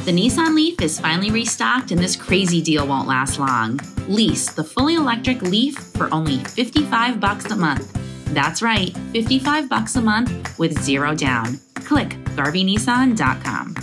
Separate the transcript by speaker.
Speaker 1: The Nissan LEAF is finally restocked and this crazy deal won't last long. Lease, the fully electric LEAF for only $55 a month. That's right, $55 a month with zero down. Click GarveyNissan.com.